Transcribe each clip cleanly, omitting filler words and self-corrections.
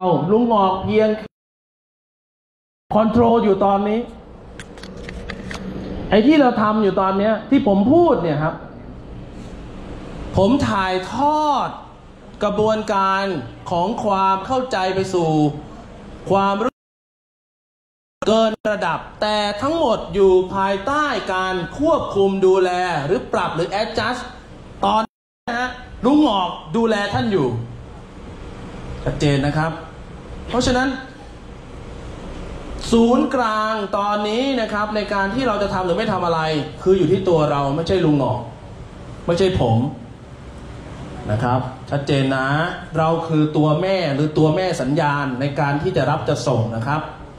ลุงหงอกเพียงคอนโทรลอยู่ตอนนี้ไอ้ที่เราทำอยู่ตอนนี้ที่ผมพูดเนี่ยครับผมถ่ายทอดกระบวนการของความเข้าใจไปสู่ความรู้เกินระดับแต่ทั้งหมดอยู่ภายใต้การควบคุมดูแลหรือปรับหรือ adjust ตอนนี้นะฮะลุงหงอกดูแลท่านอยู่ชัดเจนนะครับเพราะฉะนั้นศูนย์กลางตอนนี้นะครับในการที่เราจะทำหรือไม่ทำอะไรคืออยู่ที่ตัวเราไม่ใช่ลุงหงอกไม่ใช่ผมนะครับชัดเจนนะเราคือตัวแม่หรือตัวแม่สัญญาณในการที่จะรับจะส่งนะครับ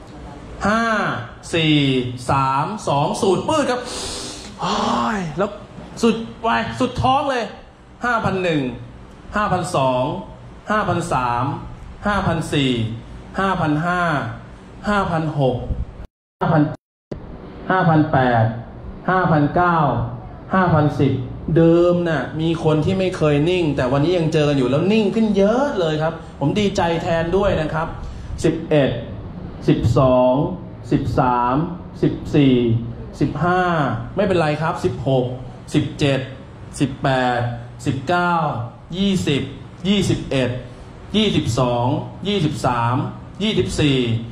5 4 3 2สูดปื้ดครับแล้วสุดไปสุดท้องเลย 5,001 5,002 5,003 5,004 5,005 5,006 5,007 5,008 5,009 5,010เดิมน่ะมีคนที่ไม่เคยนิ่งแต่วันนี้ยังเจอกันอยู่แล้วนิ่งขึ้นเยอะเลยครับผมดีใจแทนด้วยนะครับ11 12 13 14 15ไม่เป็นไรครับ16 17 18 19 20 21 22 23 24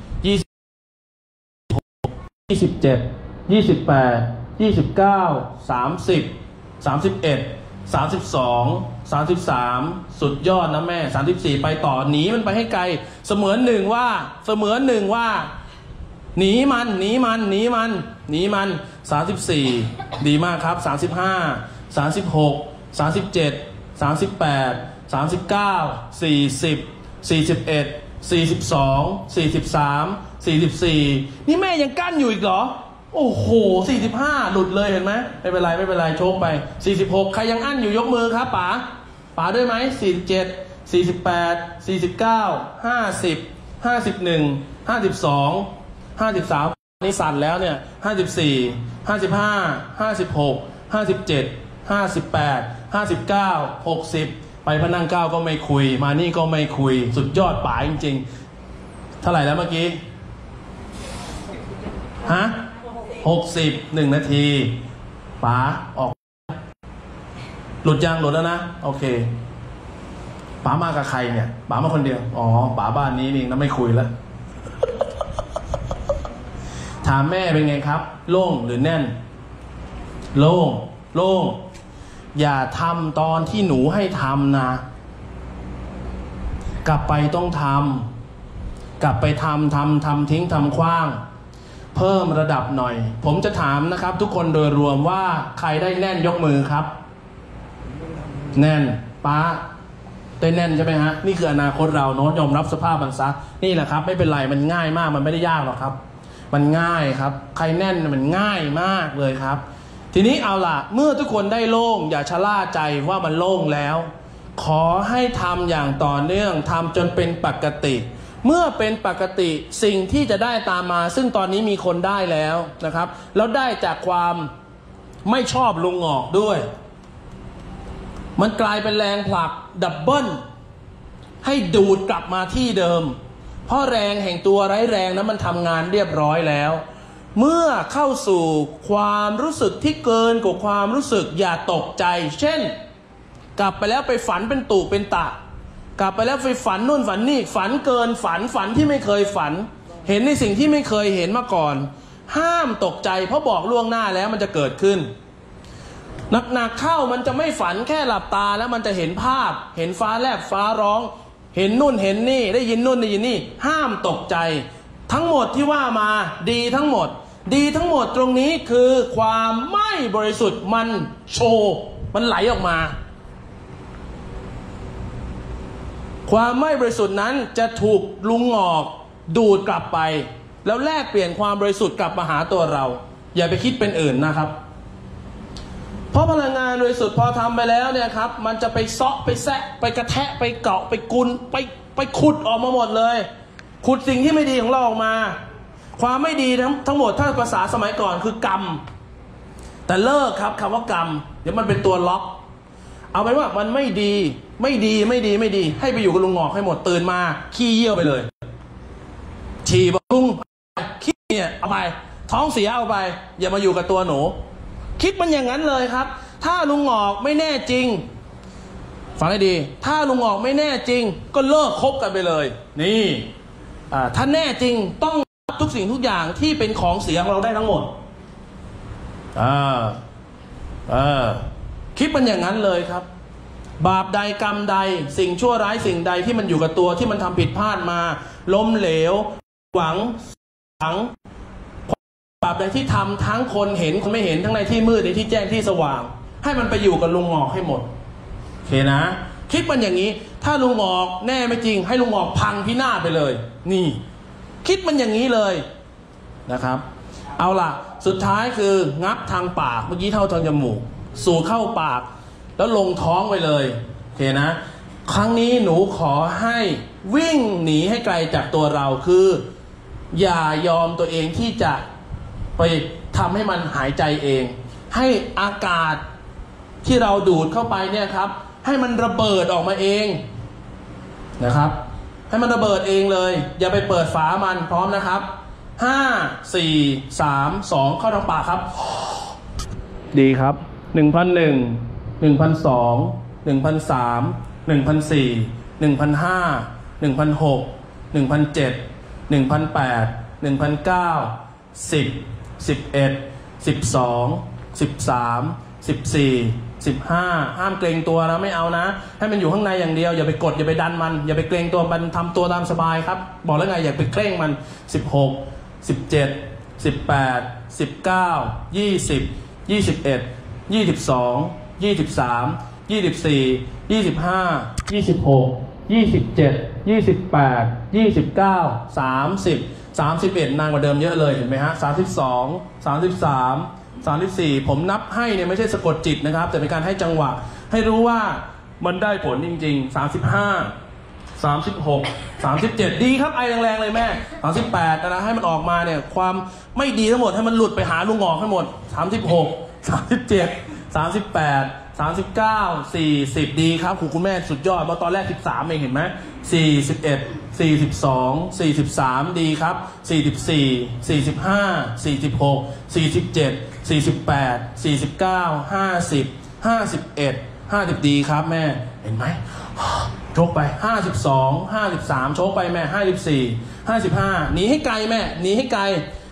27 28 29 30 31 32 33สุดยอดนะแม่34ไปต่อหนีมันไปให้ไกลเสมือนหนึ่งว่าหนีมัน34ดีมากครับ35 36 37 38 39 40 41 42 43 44นี่แม่ยังกั้นอยู่อีกเหรอโอ้โห45หลุดเลยเห็นไหมไม่เป็นไรโชคไป46ใครยังอั้นอยู่ยกมือครับป๋าด้วยไหม47 48 49 50 51 52 53นี่สั่นแล้วเนี่ย54 55 56 57 58 59 60ไปพนังเก้าก็ไม่คุยมานี่ก็ไม่คุยสุดยอดป๋าจริงๆเท่าไหร่แล้วเมื่อกี้ฮะ60 1 นาทีป๋าออกหลุดแล้วนะโอเคป๋ามากับใครเนี่ยป๋ามาคนเดียวอ๋อป๋าบ้านนี้นี่นะไม่คุยแล้ว ถามแม่เป็นไงครับโล่งหรือแน่นโล่งอย่าทำตอนที่หนูให้ทำนะกลับไปต้องทำกลับไปทำทิ้งทำขว้างเพิ่มระดับหน่อยผมจะถามนะครับทุกคนโดยรวมว่าใครได้แน่นยกมือครับแน่นป้าได้แน่นใช่ไหมฮะนี่คืออนาคตเราเนาะยอมรับสภาพมันซะนี่แหละครับไม่เป็นไรมันง่ายมากมันไม่ได้ยากหรอกครับมันง่ายครับใครแน่นมันง่ายมากเลยครับทีนี้เอาล่ะเมื่อทุกคนได้โล่งอย่าชะล่าใจว่ามันโล่งแล้วขอให้ทำอย่างต่อเนื่องทำจนเป็นปกติเมื่อเป็นปกติสิ่งที่จะได้ตามมาซึ่งตอนนี้มีคนได้แล้วนะครับแล้วได้จากความไม่ชอบลุงหงอกด้วยมันกลายเป็นแรงผลักดับเบิ้ลให้ดูดกลับมาที่เดิมเพราะแรงแห่งตัวไร้แรงนั้นมันทำงานเรียบร้อยแล้วเมื่อเข้าสู่ความรู้สึกที่เกินกว่าความรู้สึกอย่าตกใจเช่นกลับไปแล้วไปฝันเป็นตุเป็นตะกลับไปแล้วไปฝันนู่นฝันนี่ฝันเกินฝันที่ไม่เคยฝันเห็นในสิ่งที่ไม่เคยเห็นมาก่อนห้ามตกใจเพราะบอกล่วงหน้าแล้วมันจะเกิดขึ้นหนักเข้ามันจะไม่ฝันแค่หลับตาแล้วมันจะเห็นภาพเห็นฟ้าแลบฟ้าร้องเห็นนู่นเห็นนี่ได้ยินนู่นได้ยินนี่ห้ามตกใจทั้งหมดที่ว่ามาดีทั้งหมดตรงนี้คือความไม่บริสุทธิ์มันโชว์มันไหลออกมาความไม่บริสุทธิ์นั้นจะถูกลุงหงอกดูดกลับไปแล้วแลกเปลี่ยนความบริสุทธิ์กลับมาหาตัวเราอย่าไปคิดเป็นอื่นนะครับเพราะพลังงานบริสุทธิ์พอทำไปแล้วเนี่ยครับมันจะไปเซาะไปแซะไปกระแทะไปเกาะไปกุนไปขุดออกมาหมดเลยขุดสิ่งที่ไม่ดีของเราออกมาความไม่ดีทั้งหมดถ้าภาษาสมัยก่อนคือกรรมแต่เลิกครับคำว่ากรรมเดี๋ยวมันเป็นตัวล็อกเอาไว้ว่ามันไม่ดีไม่ดีให้ไปอยู่กับลุงงอกให้หมดตื่นมาขี้เยี่ยวไปเลยฉี่บอกลุงขี้เนี่ยเอาไปท้องเสียเอาไปอย่ามาอยู่กับตัวหนูคิดมันอย่างนั้นเลยครับถ้าลุงงอกไม่แน่จริงฟังให้ดีถ้าลุงงอกไม่แน่จริงก็เลิกคบกันไปเลยนี่ถ้าแน่จริงต้องทุกสิ่งทุกอย่างที่เป็นของเสียของเราได้ทั้งหมดคิดมันอย่างนั้นเลยครับบาปใดกรรมใดสิ่งชั่วร้ายสิ่งใดที่มันอยู่กับตัวที่มันทำผิดพลาดมาล้มเหลวหวังบาปใดที่ทำทั้งคนเห็นคนไม่เห็นทั้งในที่มืดในที่แจ้งที่สว่างให้มันไปอยู่กับลุงงอกให้หมดโอเคนะคิดมันอย่างนี้ถ้าลุงงอกแน่ไม่จริงให้ลุงงอกพังพินาศไปเลยนี่คิดมันอย่างนี้เลยนะครับเอาล่ะสุดท้ายคืองับทางปากเมื่อกี้เท่าทางจมูกสูดเข้าปากแล้วลงท้องไปเลยโอเคนะครั้งนี้หนูขอให้วิ่งหนีให้ไกลจากตัวเราคืออย่ายอมตัวเองที่จะไปทำให้มันหายใจเองให้อากาศที่เราดูดเข้าไปเนี่ยครับให้มันระเบิดออกมาเองนะครับให้มันระเบิดเองเลยอย่าไปเปิดฝามันพร้อมนะครับ5 4 3 2เข้าทางปากครับดีครับ1,001 1,002 1,003 1,004 1,005 1,006 1,007 1,008 1,009 10 11 12 13 14 15ห้ามเกรงตัวนะไม่เอานะให้มันอยู่ข้างในอย่างเดียวอย่าไปกดอย่าไปดันมันอย่าไปเกรงตัวมันทำตัวตามสบายครับบอกแล้วไงอย่าไปเกรงมัน16 17 18 19 20 21 22 23 24 25 26 27 28 29 30 31นานกว่าเดิมเยอะเลยเห็นไหมฮะ32 33 34ผมนับให้เนี่ยไม่ใช่สะกดจิตนะครับแต่เป็นการให้จังหวะให้รู้ว่ามันได้ผลจริงๆ35 36 37ดีครับไอแรงๆเลยแม่38นะให้มันออกมาเนี่ยความไม่ดีทั้งหมดให้มันหลุดไปหาลุงงอกให้หมด36 37 38 39 40ดีครับคุณแม่สุดยอดมาตอนแรก13เองเห็นไหม41 42 43ดีครับ44 45 46 47 48 49 50 51 50ดีครับแม่เห็นไหมโชกไป52 53โชกไปแม่54 55หนีให้ไกลแม่หนีให้ไกล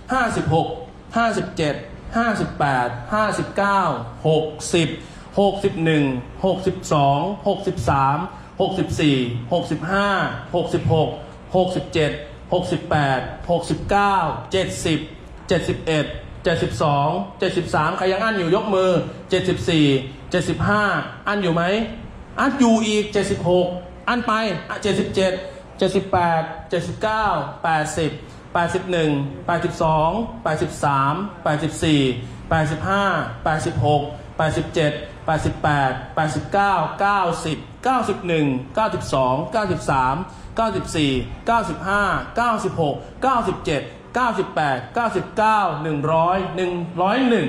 56 57 58 59 60 61 62 63 64 65 66 67 68 69 70 71 72 73ใครยังอั้นอยู่ยกมือ74 75อั้นอยู่ไหมอั้นอยู่อีก76อั้นไป77 78 79 80 81 82 83 84 85 86 87 88 89 90 91 92 93 94 95 96 97 98 99 100 101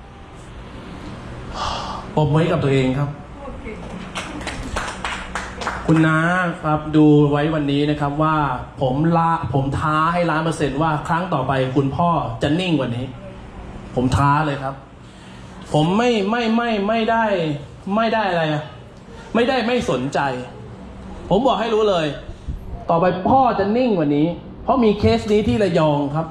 ปรบมือให้กับตัวเองครับคุณน้าครับดูไว้วันนี้นะครับว่าผมท้าให้100%ว่าครั้งต่อไปคุณพ่อจะนิ่งกว่านี้ผมท้าเลยครับผมไม่ได้อะไรไม่ได้ไม่สนใจผมบอกให้รู้เลยต่อไปพ่อจะนิ่งกว่านี้เพราะมีเคสนี้ที่ระยองครับ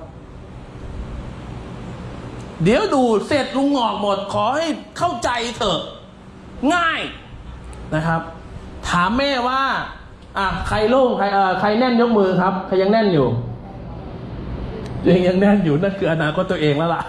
เดี๋ยวดูเสร็จลุงงอกหมดขอให้เข้าใจเถอะง่ายนะครับถามแม่ว่าใครโล่งใครแน่นยกมือครับใครยังแน่นอยู่ตัวเองยังแน่นอยู่นั่นคืออนาคตตัวเองแล้วล่ะ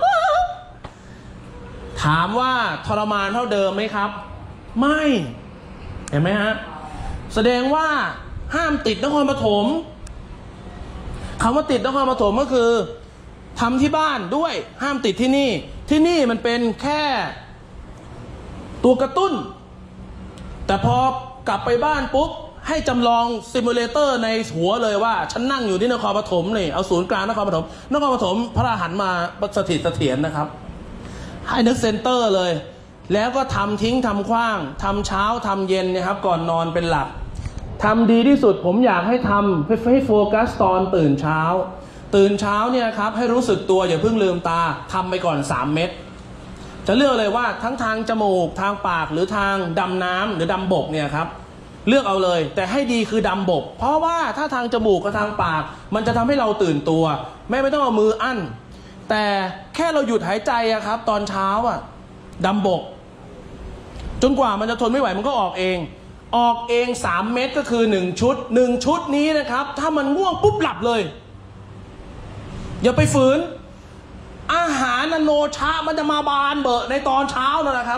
ถามว่าทรมานเท่าเดิมไหมครับไม่เห็นไหมฮะแสดงว่าห้ามติดนครปฐมคำว่าติดนครปฐมก็คือทำที่บ้านด้วยห้ามติดที่นี่มันเป็นแค่ตัวกระตุ้นแต่พอกลับไปบ้านปุ๊บให้จำลองซิมูเลเตอร์ในหัวเลยว่าฉันนั่งอยู่ที่นครปฐมนี่เอาศูนย์กลางนครปฐมพระอรหันต์มาสถิตเสถียรนะครับให้นึกเซนเตอร์เลยแล้วก็ทำทิ้งทำขว้างทำเช้าทำเย็นนะครับก่อนนอนเป็นหลักทำดีที่สุดผมอยากให้ทำให้โฟกัสตอนตื่นเช้าเนี่ยครับให้รู้สึกตัวอย่าเพิ่งลืมตาทำไปก่อน3 เม็ดจะเลือกเลยว่าทั้งทางจมูกทางปากหรือทางดำน้ำหรือดำบกเนี่ยครับเลือกเอาเลยแต่ให้ดีคือดำบกเพราะว่าถ้าทางจมูกกับทางปากมันจะทำให้เราตื่นตัวไม่ต้องเอามืออั้นแต่แค่เราหยุดหายใจอะครับตอนเช้าอะดำบกจนกว่ามันจะทนไม่ไหวมันก็ออกเอง3 เม็ดก็คือ1 ชุด1 ชุดนี้นะครับถ้ามันง่วงปุ๊บหลับเลยอย่าไปฝืนอาหารโนชะมันจะมาบานเบอะในตอนเช้านั่นแหละครับ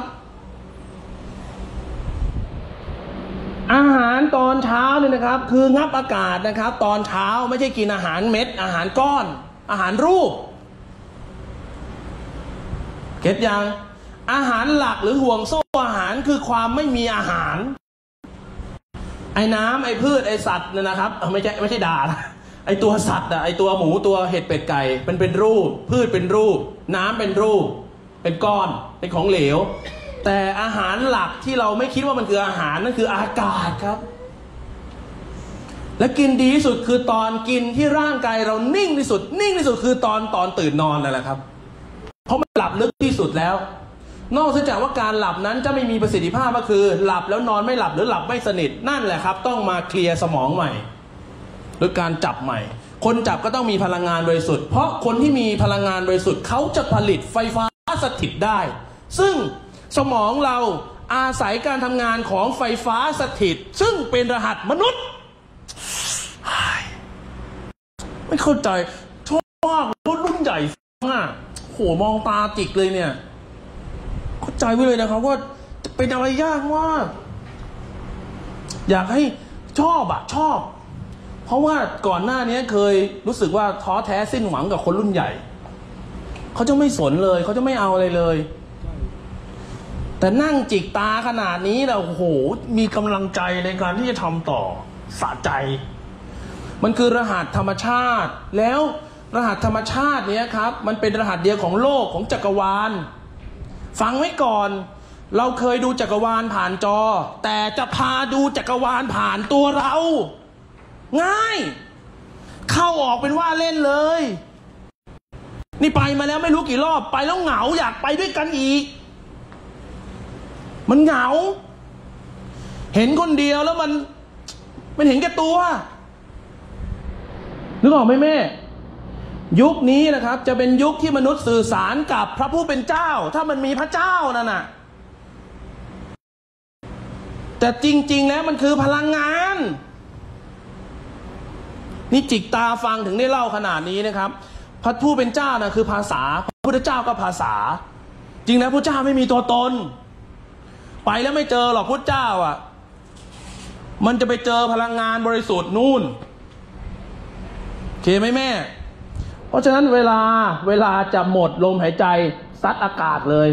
อาหารตอนเช้าเนี่ยนะครับคืองับอากาศนะครับตอนเช้าไม่ใช่กินอาหารเม็ดอาหารก้อนอาหารรูปเก็ตยังอาหารหลักหรือห่วงโซ่อาหารคือความไม่มีอาหารไอ้น้ำไอ้พืชไอ้สัตว์เนี่ยนะครับไม่ใช่ด่านะไอ้ตัวสัตว์อะไอ้ตัวหมูตัวเห็ดเป็ดไก่เป็นรูปพืชเป็นรูปน้ำเป็นรูปเป็นก้อนเป็นของเหลวแต่อาหารหลักที่เราไม่คิดว่ามันคืออาหารนั่นคืออากาศครับและกินดีที่สุดคือตอนกินที่ร่างกายเรานิ่งที่สุดคือตอนตื่นนอนนั่นแหละครับเพราะมันหลับลึกที่สุดแล้วนอกจากว่าการหลับนั้นจะไม่มีประสิทธิภาพก็คือหลับแล้วนอนไม่หลับหรือหลับไม่สนิทนั่นแหละครับต้องมาเคลียร์สมองใหม่โดยการจับใหม่คนจับก็ต้องมีพลังงานบริสุทธิ์เพราะคนที่มีพลังงานบริสุทธิ์เขาจะผลิตไฟฟ้าสถิตได้ซึ่งสมองเราอาศัยการทำงานของไฟฟ้าสถิตซึ่งเป็นรหัสมนุษย์ไม่เข้าใจชอบมากรุ่นใหญ่มากโหมองตาจิกเลยเนี่ยเข้าใจไว้เลยนะครับว่าจะเป็นอะไรยากมากอยากให้ชอบเพราะว่าก่อนหน้านี้เคยรู้สึกว่าท้อแท้สิ้นหวังกับคนรุ่นใหญ่เขาจะไม่สนเลยเขาจะไม่เอาอะไรเลยแต่นั่งจิกตาขนาดนี้แล้วโอ้โหมีกำลังใจในการที่จะทำต่อสะใจมันคือรหัสธรรมชาติแล้วรหัสธรรมชาติเนี้ยครับมันเป็นรหัสเดียวของโลกของจักรวาลฟังไว้ก่อนเราเคยดูจักรวาลผ่านจอแต่จะพาดูจักรวาลผ่านตัวเราง่ายเข้าออกเป็นว่าเล่นเลยนี่ไปมาแล้วไม่รู้กี่รอบไปแล้วเหงาอยากไปด้วยกันอีกมันเหงาเห็นคนเดียวแล้วมันเห็นแก่ตัวนึกออกไหมแม่ยุคนี้นะครับจะเป็นยุคที่มนุษย์สื่อสารกับพระผู้เป็นเจ้าถ้ามันมีพระเจ้านั่นน่ะแต่จริงๆแล้วมันคือพลังงานนี่จิกตาฟังถึงได้เล่าขนาดนี้นะครับพระผู้เป็นเจ้านะคือภาษาพระพุทธเจ้าก็ภาษาจริงนะพระเจ้าไม่มีตัวตนไปแล้วไม่เจอหรอกพุทธเจ้าอ่ะมันจะไปเจอพลังงานบริสุทธิ์นู่นโอเคไหมแม่เพราะฉะนั้นเวลาจะหมดลมหายใจซัดอากาศเลย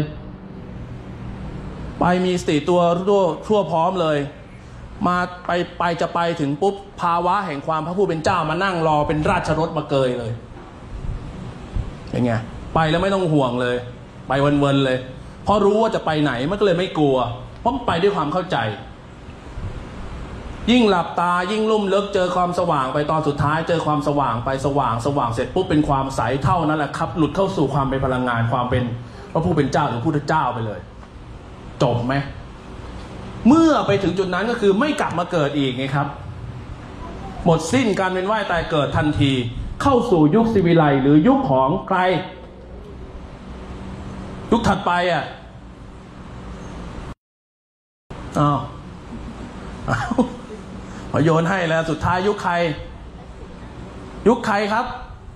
ไปมีสติตัวทั่วพร้อมเลยมาไปจะไปถึงปุ๊บภาวะแห่งความพระผู้เป็นเจ้ามานั่งรอเป็นราชรถมาเกยเลยเป็นไงไปแล้วไม่ต้องห่วงเลยไปวนๆเลยเพราะรู้ว่าจะไปไหนมันก็เลยไม่กลัวเพราะไปด้วยความเข้าใจยิ่งหลับตายิ่งลุ่มลึกเจอความสว่างไปตอนสุดท้ายเจอความสว่างไปสว่างเสร็จปุ๊บเป็นความใสเท่านั้นแหละครับหลุดเข้าสู่ความเป็นพลังงานความเป็นพระผู้เป็นเจ้าหรือพุทธเจ้าไปเลยจบไหมเมื่อไปถึงจุดนั้นก็คือไม่กลับมาเกิดอีกไงครับหมดสิ้นการเป็นว่ายตายเกิดทันทีเข้าสู่ยุคศิวิไลหรือยุคของใครยุคถัดไปอ่ะพอโยนให้แล้วสุดท้ายยุคใครครับ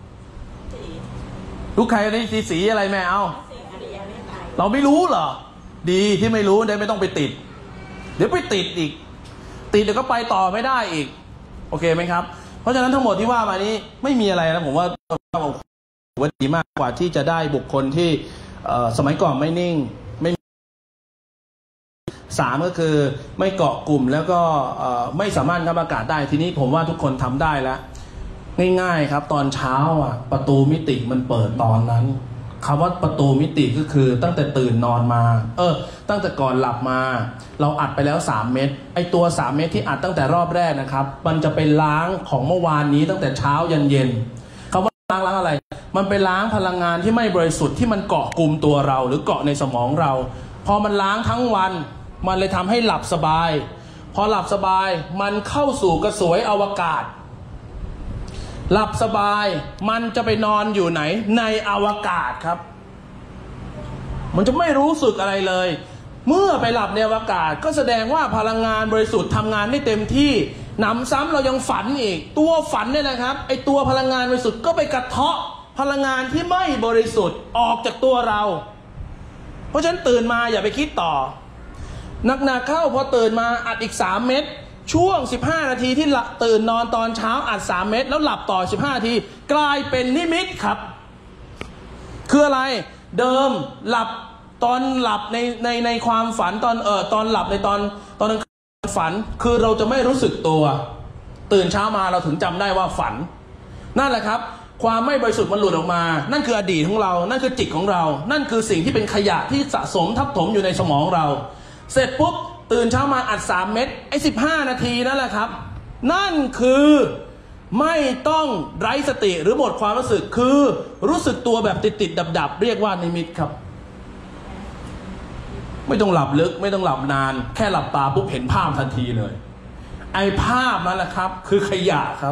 ยุคใครนี่สีอะไรแม่เอาเราไม่รู้เหรอดีที่ไม่รู้ได้ไม่ต้องไปติดเดี๋ยวไปติดอีกเดี๋ยวก็ไปต่อไม่ได้อีกโอเคไหมครับเพราะฉะนั้นทั้งหมดที่ว่ามานี้ไม่มีอะไรนะผมว่าดีมากกว่าที่จะได้บุคคลที่สมัยก่อนไม่นิ่งไม่3ก็คือไม่เกาะกลุ่มแล้วก็ไม่สามารถงับอากาศได้ทีนี้ผมว่าทุกคนทำได้แล้วง่ายๆครับตอนเช้าประตูมิติมันเปิดตอนนั้นคำว่าประตูมิติก็คือตั้งแต่ตื่นนอนมาตั้งแต่ก่อนหลับมาเราอัดไปแล้ว3 เม็ดไอตัว3 เม็ดที่อัดตั้งแต่รอบแรกนะครับมันจะไปล้างของเมื่อวานนี้ตั้งแต่เช้ายันเย็นคำว่าล้างอะไรมันไปล้างพลังงานที่ไม่บริสุทธิ์ที่มันเกาะกลุ่มตัวเราหรือเกาะในสมองเราพอมันล้างทั้งวันมันเลยทำให้หลับสบายพอหลับสบายมันเข้าสู่กระสวยอวกาศหลับสบายมันจะไปนอนอยู่ไหนในอวกาศครับมันจะไม่รู้สึกอะไรเลยเมื่อไปหลับในอวกาศก็แสดงว่าพลังงานบริสุทธิ์ทำงานได้เต็มที่หนำซ้ำเรายังฝันอีกตัวฝันเนี่ยนะครับไอตัวพลังงานบริสุทธิ์ก็ไปกระเทาะพลังงานที่ไม่บริสุทธิ์ออกจากตัวเราเพราะฉะนั้นตื่นมาอย่าไปคิดต่อหนักๆเข้าพอตื่นมาอัดอีก3 เม็ดช่วง15 นาทีที่ตื่นนอนตอนเช้าอัด3 เม็ดแล้วหลับต่อ15 นาทีกลายเป็นนิมิตครับคืออะไรเดิมหลับตอนหลับในความฝันตอนหลับในตอนฝันคือเราจะไม่รู้สึกตัวตื่นเช้ามาเราถึงจำได้ว่าฝันนั่นแหละครับความไม่บริสุทธิ์มันหลุดออกมานั่นคืออดีตของเรานั่นคือจิตของเรานั่นคือสิ่งที่เป็นขยะที่สะสมทับถมอยู่ในสมองเราเสร็จปุ๊บตื่นเช้ามาอัด3 เม็ดไอ้15 นาทีนั่นแหละครับนั่นคือไม่ต้องไร้สติหรือหมดความรู้สึกคือรู้สึกตัวแบบติดดับเรียกว่านิมิตครับไม่ต้องหลับลึกไม่ต้องหลับนานแค่หลับตาปุ๊บเห็นภาพทันทีเลยไอ้ภาพนั่นแหละครับคือขยะครับ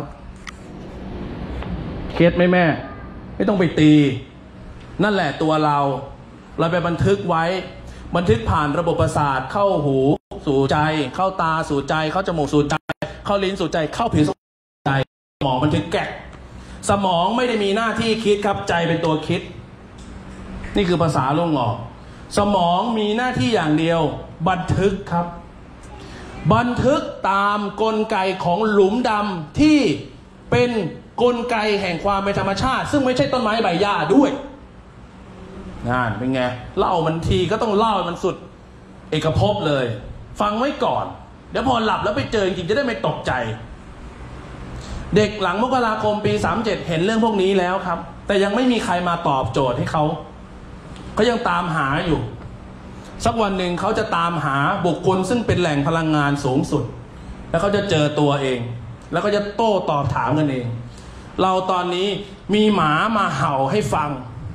เคสไหมแม่ไม่ต้องไปตีนั่นแหละตัวเราไปบันทึกไว้บันทึกผ่านระบบประสาทเข้าหูสู่ใจเข้าตาสู่ใจเข้าจมูกสู่ใจเข้าลิ้นสู่ใจเข้าผิวสู่ใจสมองบันทึกแกะสมองไม่ได้มีหน้าที่คิดครับใจเป็นตัวคิดนี่คือภาษาโลกหลอกสมองมีหน้าที่อย่างเดียวบันทึกครับบันทึกตามกลไกของหลุมดำที่เป็นกลไกแห่งความเป็นธรรมชาติซึ่งไม่ใช่ต้นไม้ใบหญ้าด้วยนั่นเป็นไงเล่ามันทีก็ต้องเล่ามันสุดเอกภพเลยฟังไว้ก่อนเดี๋ยวพอหลับแล้วไปเจอจริงจะได้ไม่ตกใจเด็กหลังมกราคมปี37เห็นเรื่องพวกนี้แล้วครับแต่ยังไม่มีใครมาตอบโจทย์ให้เขายังตามหาอยู่สักวันหนึ่งเขาจะตามหาบุคคลซึ่งเป็นแหล่งพลังงานสูงสุดแล้วเขาจะเจอตัวเองแล้วก็จะโต้ตอบถามกันเองเราตอนนี้มีหมามาเห่าให้ฟัง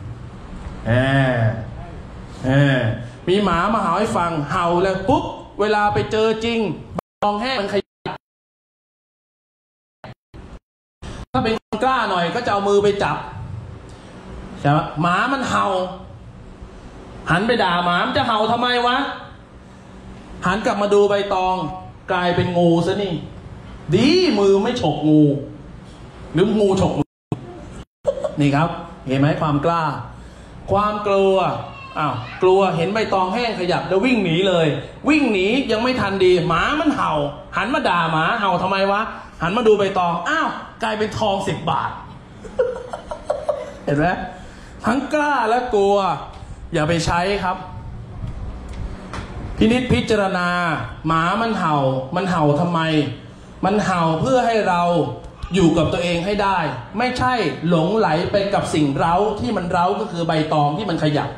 มีหมามาเห่าให้ฟังเห่าแล้วปุ๊บเวลาไปเจอจริงมองแห้งมันขยับถ้าเป็นคนกล้าหน่อยก็จะเอามือไปจับใช่ไหมหมามันเห่าหันไปด่าหมามันจะเห่าทำไมวะหันกลับมาดูใบตองกลายเป็นงูซะนี่ดีมือไม่ฉกงูหรืองูฉกมือนี่ครับเห็นไหมความกล้าความกลัวกลัวเห็นใบตองแห้งขยับแล้ววิ่งหนีเลยวิ่งหนียังไม่ทันดีหมามันเห่าหันมาด่าหมาเห่าทำไมวะหันมาดูใบตองกลายเป็นทอง10 บาท เห็นไหมทั้งกล้าและกลัวอย่าไปใช้ครับพินิจพิจารณาหมามันเห่าทำไมมันเห่าเพื่อให้เราอยู่กับตัวเองให้ได้ไม่ใช่หลงไหลไปกับสิ่งเร้าที่มันเร้าก็คือใบตองที่มันขยับ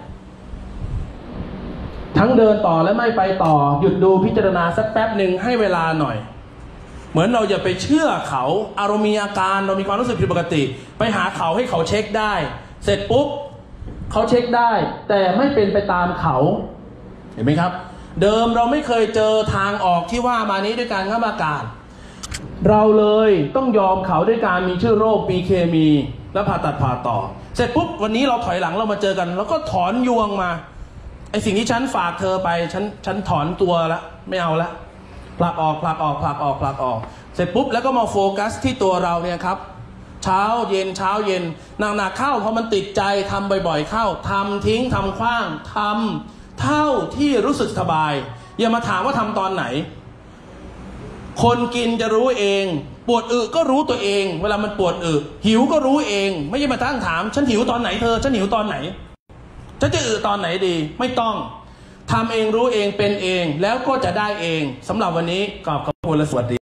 ทั้งเดินต่อและไม่ไปต่อหยุดดูพิจารณาสักแป๊บหนึ่งให้เวลาหน่อยเหมือนเราอย่าไปเชื่อเขาอารมณ์มีอาการเรามีความรู้สึกผิดปกติไปหาเขาให้เขาเช็คได้เสร็จปุ๊บเขาเช็คได้แต่ไม่เป็นไปตามเขาเห็นไหมครับเดิมเราไม่เคยเจอทางออกที่ว่ามานี้ด้วยการงับอากาศเราเลยต้องยอมเขาด้วยการมีชื่อโรคมีเคมีและผ่าตัดผ่าต่อเสร็จปุ๊บวันนี้เราถอยหลังเรามาเจอกันแล้วก็ถอนยวงมาไอสิ่งที่ฉันฝากเธอไปฉันถอนตัวละไม่เอาละผลักออกเสร็จปุ๊บแล้วก็มาโฟกัสที่ตัวเราเนี่ยครับเช้าเย็นหนักเข้าพอมันติดใจทำบ่อยๆเข้าทำทิ้งทำขว้างทำเท่าที่รู้สึกสบายอย่ามาถามว่าทำตอนไหนคนกินจะรู้เองปวดอึก็รู้ตัวเองเวลามันปวดอึหิวก็รู้เองไม่ใช่มาตั้งถามฉันหิวตอนไหนเธอฉันหิวตอนไหนฉันจะอึตอนไหนดีไม่ต้องทำเองรู้เองเป็นเองแล้วก็จะได้เองสำหรับวันนี้ขอบคุณและสวัสดี